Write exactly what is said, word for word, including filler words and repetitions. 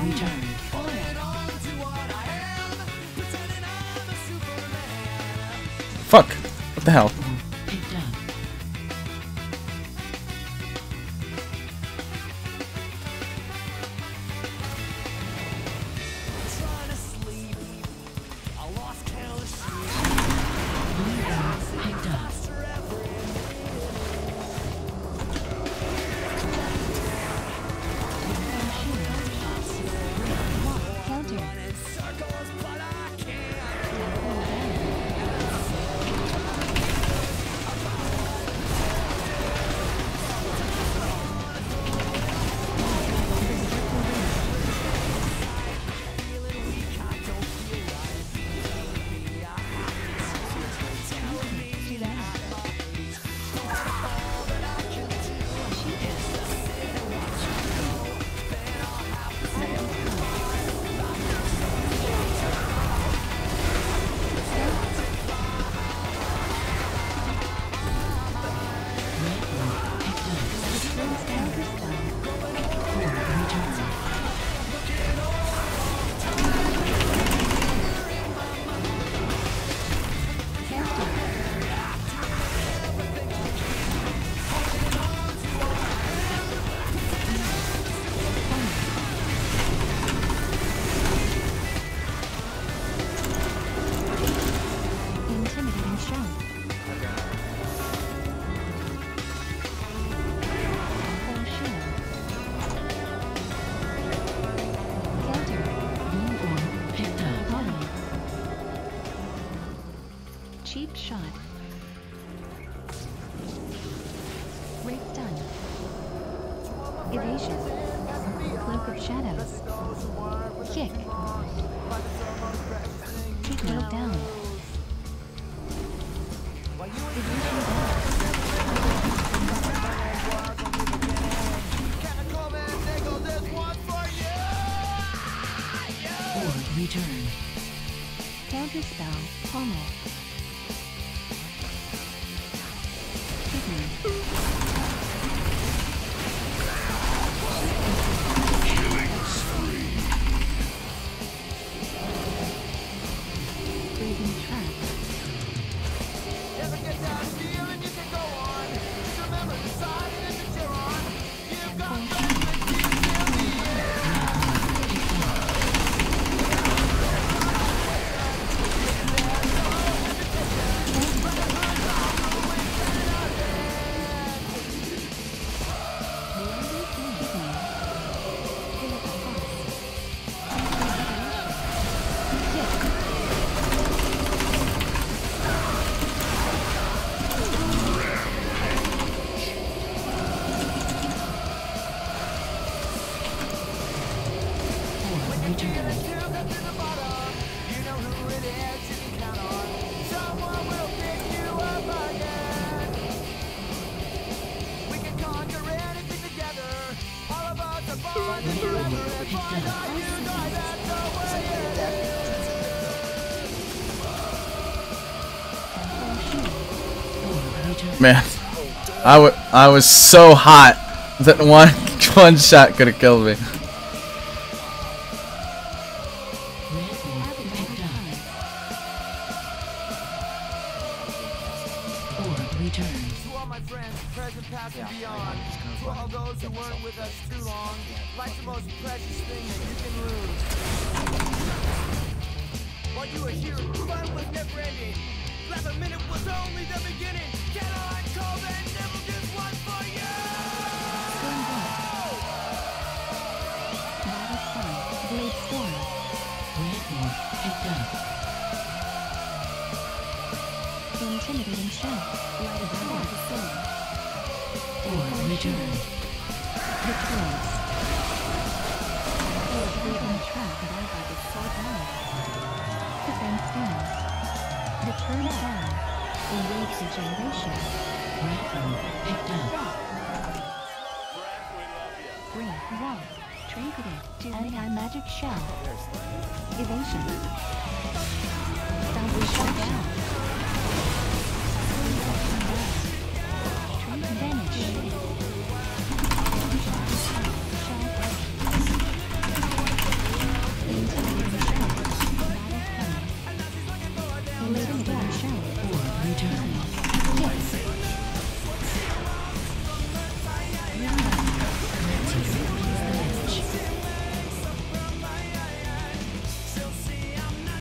return. Fuck. What the hell? Picked up. Picked up. Cheap shot. Great stun. Evasion. Cloak of shadows. Kick. Kick held down. Evasion Orb return. counter spell. Pommel. Kidney. Breathing trap. Never get down feeling you can go on. Just remember the side is that you're on. You've got Man, I, w I was so hot that one one shot could have killed me. to all my friends, present, past, and beyond. To all those who weren't with us too long. Life's the most precious thing that you can lose. While you were here, fun was never ending. Last minute was only the beginning. Caroline Colvin never did one for you! Battle Storm. Blade Storm. Picked up. Intimidating strength. Light of War. Sword. Orb return. Victorious. Sword breathing trap. Died by the sword hand. Defense stands. Return down. Enrage regeneration. Picked up. Ring. Wall. Trinketed. Anti-magic shell. Evasion. Boundary shut down.